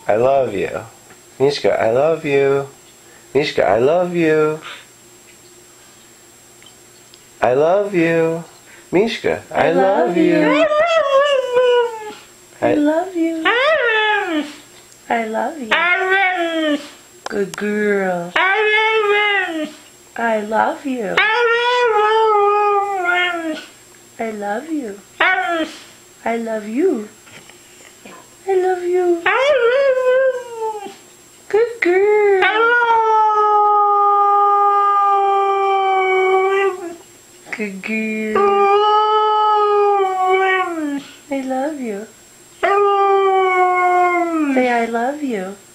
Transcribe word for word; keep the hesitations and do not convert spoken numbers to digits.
I love you. Mishka, I love you. Mishka, I love you. I love you. Mishka, I, I love, love you. you. I love you. I love you. Good girl. I love you. I love you. I love you. I love you. Good girl. Good girl. I love you. Say I love you.